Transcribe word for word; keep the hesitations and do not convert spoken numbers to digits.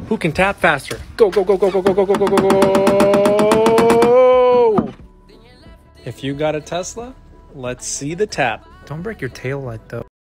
Who can tap faster? Go, go, go, go, go, go, go, go, go, go, go. If you got a Tesla, let's see the tap. Don't break your tail light though.